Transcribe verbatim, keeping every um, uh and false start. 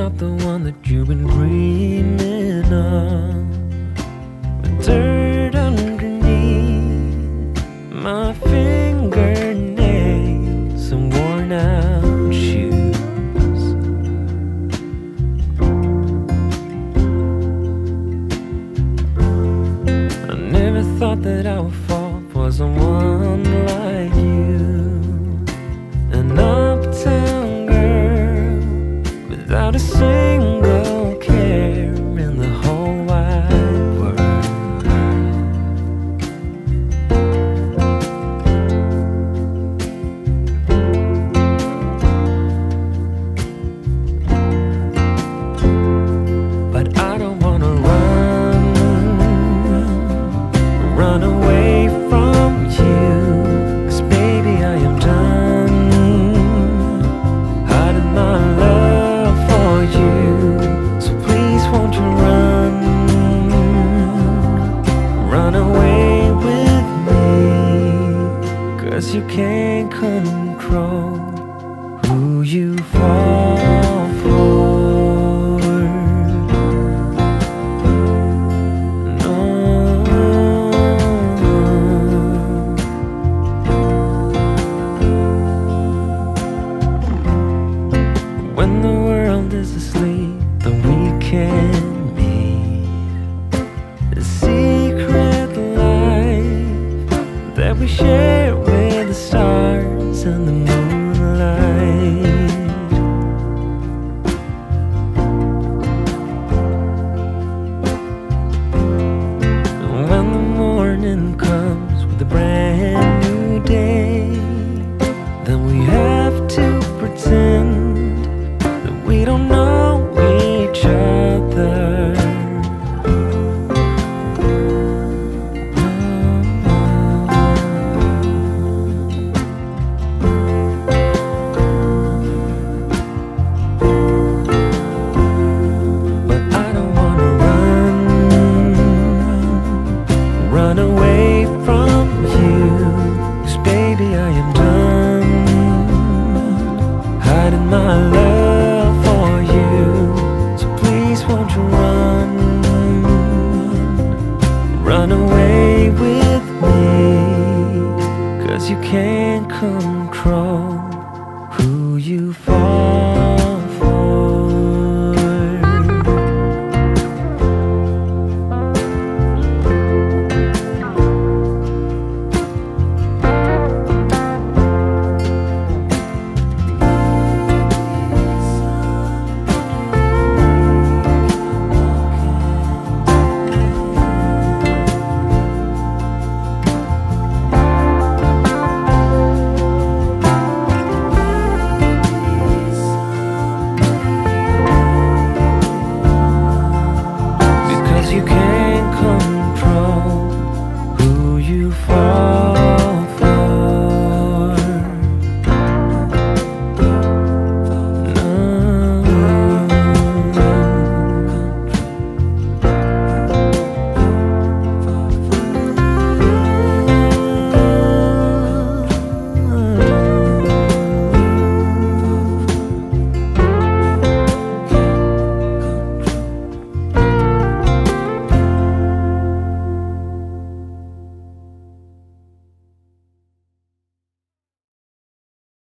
not the one that you've been dreaming of. With dirt underneath my fingernails and worn out shoes. I never thought that I would fall for someone like you, an uptown girl without a single care in the whole wide world. But I don't wanna run, run away from you, 'cause baby I am done hiding my love for you. So please won't you run, run away with me, 'cause you can't control who you fall for. No. When the world is asleep, then we can meet. A secret life that we share with the stars and the moonlight. And when the morning comes with a brand new day, then we have to pretend that we don't know each other. But I don't wanna run, run away from you, 'cause baby I am done hiding my love for you. So please won't you run, run away with me, 'cause you can't control who you fall